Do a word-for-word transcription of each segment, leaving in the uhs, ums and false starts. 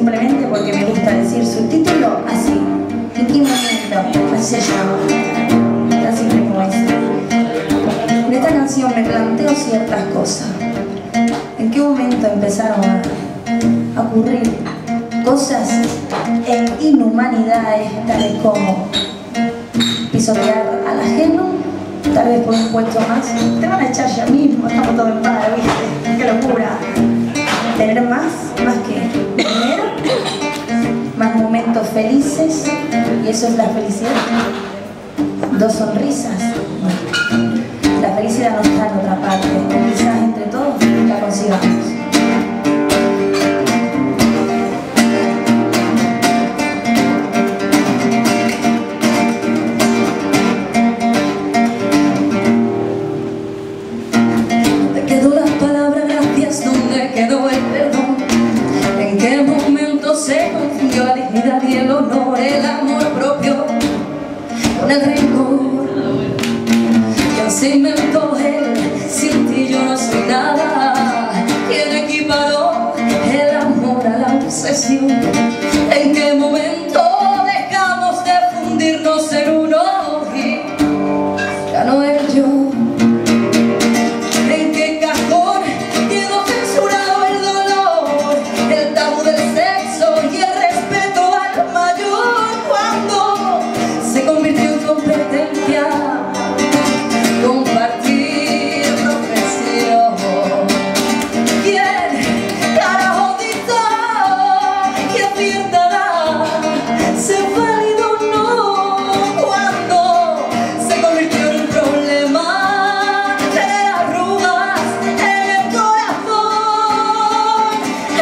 simplemente porque me gusta decir su título así. ¿En qué momento? Así se llama. Así como es. En esta canción me planteo ciertas cosas. ¿En qué momento empezaron a, a ocurrir cosas en inhumanidades tales como pisotear al ajeno, tal vez por un puesto más? Te van a echar ya mismo, estamos todos en paz, ¿viste? ¡Qué locura! Tener más, más que dinero, más momentos felices, y eso es la felicidad. Dos sonrisas. Bueno, la felicidad no está en otra parte, quizás entre todos la consigamos. ¿Dónde quedó la palabra gracias? ¿Dónde quedó el perdón? ¿En qué momento se confundió la dignidad y el honor, el amor propio con el rencor? Se inventó él, sin ti yo no soy nada. ¿Quién equiparó el amor a la obsesión? ¿En qué momento dejamos de fundirnos en uno y ya no es yo? ¿En qué cajón quedó censurado el dolor, el tabú del sexo y el respeto al mayor? Cuando se convirtió en competencia compartir profesión. ¿Quién carajo dijo que aciertará ser válido o no? Cuando se convirtió en un problema tener arrugas en el corazón.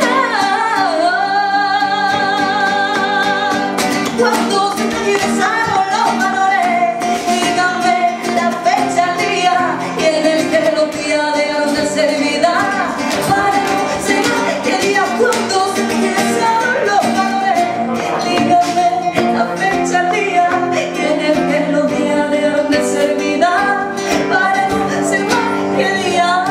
Cuando se atraviesaron los valores, dígame la fecha y en el que los días dejaron de ser vida. Para no ser más que día cuando se empezaron los valores, dígame la fecha, el día y en el que los días dejaron de ser vida. Para no ser más que día.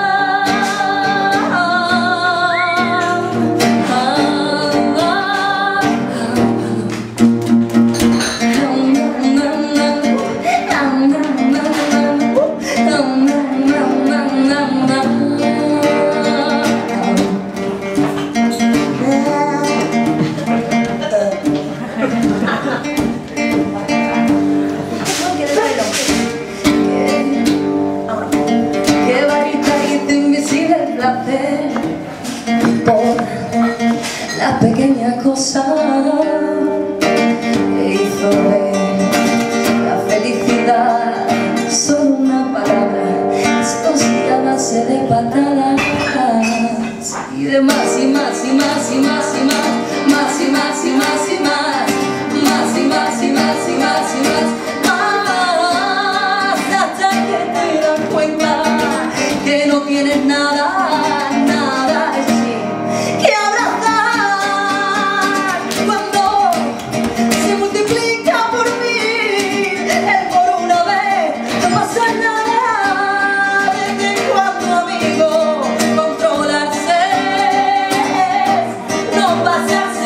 Por la pequeña cosa que hizo ver la felicidad solo una palabra, se consigue a base de patadas y de más y más y más y más y más, más y más y más y más, más y más y más y más y más, más hasta que te das cuenta que no tienes nada. Controlarse es no pasarse.